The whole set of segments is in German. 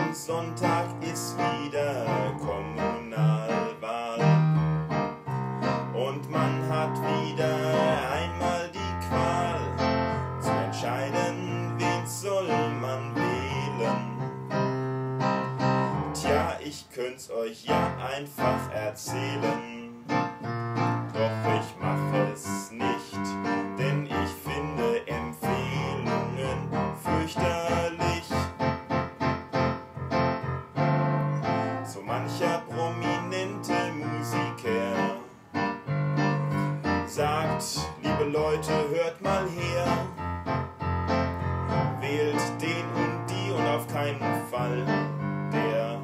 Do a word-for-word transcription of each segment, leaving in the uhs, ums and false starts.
Am Sonntag ist wieder Kommunalwahl und man hat wieder einmal die Qual zu entscheiden, wen soll man wählen. Tja, ich könnt's euch ja einfach erzählen, doch ich mache es nicht, denn ich finde Empfehlungen fürchterlich. So mancher prominente Musiker sagt, liebe Leute, hört mal her, wählt den und die und auf keinen Fall der.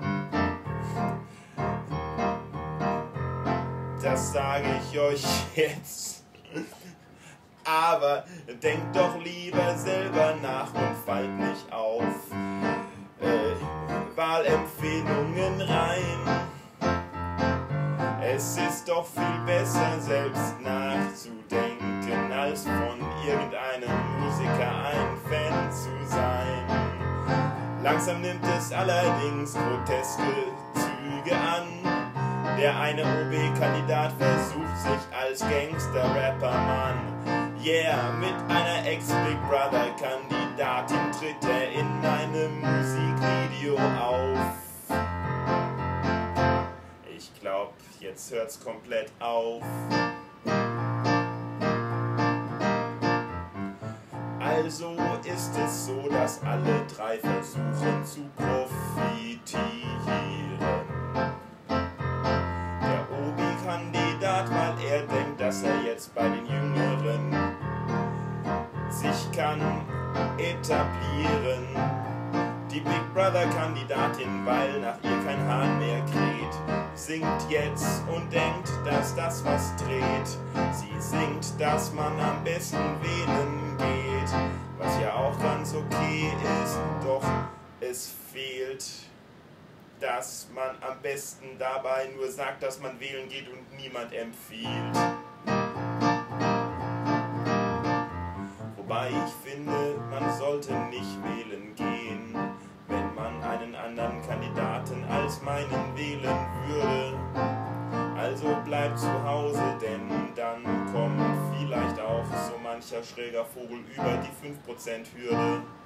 Das sage ich euch jetzt, aber denkt doch lieber selber nach und fallt nicht auf äh, Wahlempfehlungen rein. Es ist doch viel besser, selbst nachzudenken, als von irgendeinem Musiker ein Fan zu sein. Langsam nimmt es allerdings groteske Züge an. Der eine O B-Kandidat versucht sich als Gangster-Rapper-Mann. Yeah, mit einer Ex-Big Brother-Kandidatin tritt er in einem Musikvideo auf. Ich glaub, jetzt hört's komplett auf. Also ist es so, dass alle drei versuchen zu profitieren. Der O B-Kandidat, weil er denkt, dass er jetzt bei den Jüngeren sich kann etablieren. Die Big Brother-Kandidatin, weil nach ihr kein Hahn mehr kräht, singt jetzt und denkt, dass das was dreht. Sie singt, dass man am besten wählen geht, was ja auch ganz okay ist, doch es fehlt, dass man am besten dabei nur sagt, dass man wählen geht und niemand empfiehlt. Wobei ich finde, man sollte nicht wählen gehen, wenn man einen anderen Kandidaten als meinen wählen würde. Also bleibt zu Hause, denn dann kommt vielleicht auch so mancher schräger Vogel über die fünf Prozent Hürde.